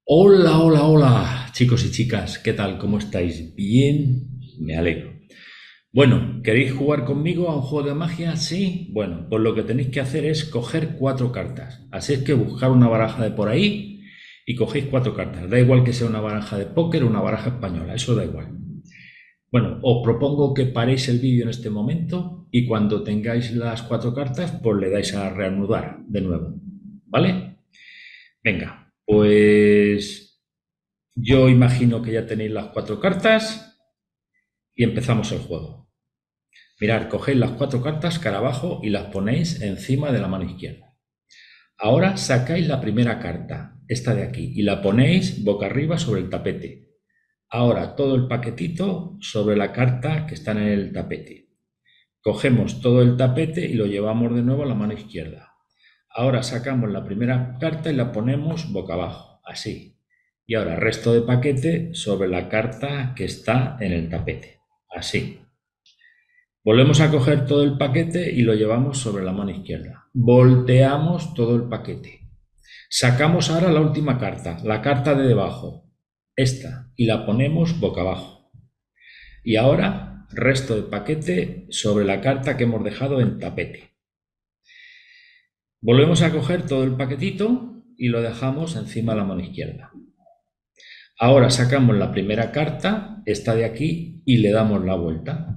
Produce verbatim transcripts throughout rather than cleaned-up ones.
Hola, hola, hola, chicos y chicas, ¿qué tal? ¿Cómo estáis? Bien, me alegro. Bueno, ¿queréis jugar conmigo a un juego de magia? Sí. Bueno, pues lo que tenéis que hacer es coger cuatro cartas. Así es que buscar una baraja de por ahí y cogéis cuatro cartas. Da igual que sea una baraja de póker o una baraja española, eso da igual. Bueno, os propongo que paréis el vídeo en este momento y cuando tengáis las cuatro cartas, pues le dais a reanudar de nuevo. ¿Vale? Venga, pues yo imagino que ya tenéis las cuatro cartas y empezamos el juego. Mirad, cogéis las cuatro cartas cara abajo y las ponéis encima de la mano izquierda. Ahora sacáis la primera carta, esta de aquí, y la ponéis boca arriba sobre el tapete. Ahora todo el paquetito sobre la carta que está en el tapete. Cogemos todo el tapete y lo llevamos de nuevo a la mano izquierda. Ahora sacamos la primera carta y la ponemos boca abajo, así. Y ahora resto de paquete sobre la carta que está en el tapete, así. Volvemos a coger todo el paquete y lo llevamos sobre la mano izquierda. Volteamos todo el paquete. Sacamos ahora la última carta, la carta de debajo, esta, y la ponemos boca abajo. Y ahora resto de paquete sobre la carta que hemos dejado en tapete. Volvemos a coger todo el paquetito y lo dejamos encima de la mano izquierda. Ahora sacamos la primera carta, esta de aquí, y le damos la vuelta.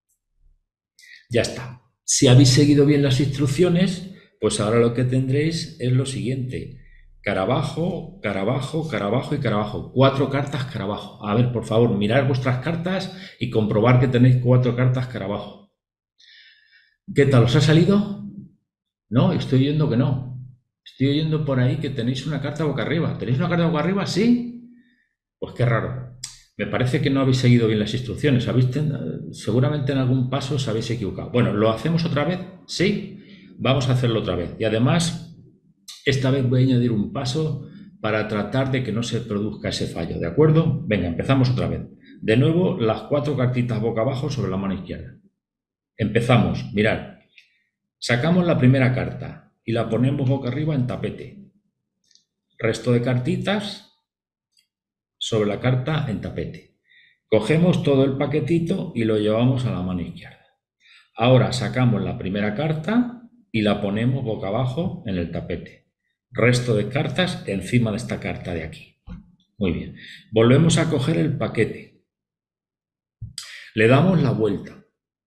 Ya está. Si habéis seguido bien las instrucciones, pues ahora lo que tendréis es lo siguiente. Cara abajo, cara abajo, cara abajo y cara abajo. Cuatro cartas cara abajo. A ver, por favor, mirad vuestras cartas y comprobar que tenéis cuatro cartas cara abajo. ¿Qué tal? ¿Os ha salido? No, estoy oyendo que no. Estoy oyendo por ahí que tenéis una carta boca arriba. ¿Tenéis una carta boca arriba? ¿Sí? Pues qué raro. Me parece que no habéis seguido bien las instrucciones. ¿Habéis ten- Seguramente en algún paso os habéis equivocado. Bueno, ¿lo hacemos otra vez? Sí. Vamos a hacerlo otra vez. Y además, esta vez voy a añadir un paso para tratar de que no se produzca ese fallo. ¿De acuerdo? Venga, empezamos otra vez. De nuevo, las cuatro cartitas boca abajo sobre la mano izquierda. Empezamos. Mirad. Sacamos la primera carta y la ponemos boca arriba en tapete. Resto de cartitas sobre la carta en tapete. Cogemos todo el paquetito y lo llevamos a la mano izquierda. Ahora sacamos la primera carta y la ponemos boca abajo en el tapete. Resto de cartas encima de esta carta de aquí. Muy bien. Volvemos a coger el paquete. Le damos la vuelta.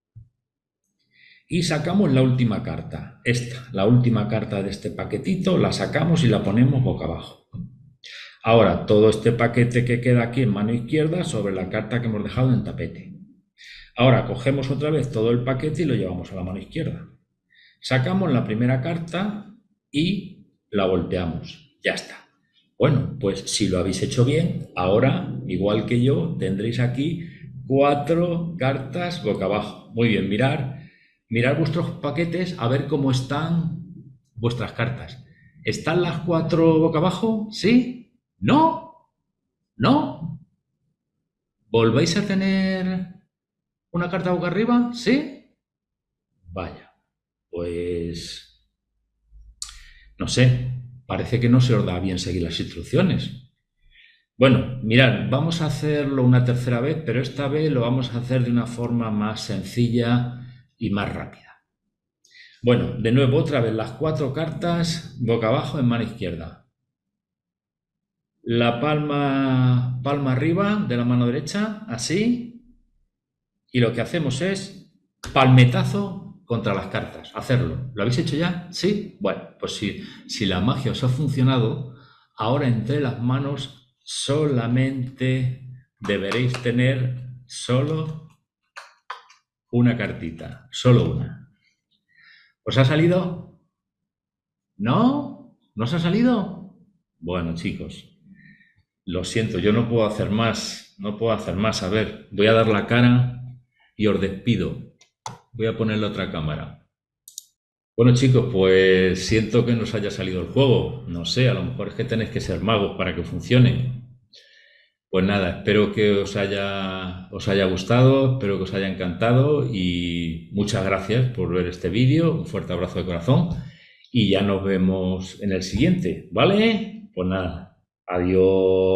Y sacamos la última carta. Esta, la última carta de este paquetito, la sacamos y la ponemos boca abajo. Ahora, todo este paquete que queda aquí en mano izquierda sobre la carta que hemos dejado en tapete. Ahora, cogemos otra vez todo el paquete y lo llevamos a la mano izquierda. Sacamos la primera carta y la volteamos. Ya está. Bueno, pues si lo habéis hecho bien, ahora, igual que yo, tendréis aquí cuatro cartas boca abajo. Muy bien, mirar, mirar vuestros paquetes a ver cómo están vuestras cartas. ¿Están las cuatro boca abajo? ¿Sí? ¿No? ¿No? ¿Volvéis a tener una carta boca arriba? ¿Sí? Vaya, pues no sé, parece que no se os da bien seguir las instrucciones. Bueno, mirad, vamos a hacerlo una tercera vez, pero esta vez lo vamos a hacer de una forma más sencilla y más rápida. Bueno, de nuevo, otra vez, las cuatro cartas boca abajo en mano izquierda. La palma, palma arriba de la mano derecha, así, y lo que hacemos es palmetazo contra las cartas, hacerlo. ¿Lo habéis hecho ya? ¿Sí? Bueno, pues si, si la magia os ha funcionado, ahora entre las manos solamente deberéis tener solo una cartita, solo una. ¿Os ha salido? ¿No? ¿No os ha salido? Bueno, chicos, lo siento, yo no puedo hacer más, no puedo hacer más. A ver, voy a dar la cara y os despido. Voy a poner la otra cámara. Bueno, chicos, pues siento que no os haya salido el juego. No sé, a lo mejor es que tenéis que ser magos para que funcione. Pues nada, espero que os haya, os haya gustado, espero que os haya encantado y muchas gracias por ver este vídeo. Un fuerte abrazo de corazón y ya nos vemos en el siguiente, ¿vale? Pues nada. Adiós.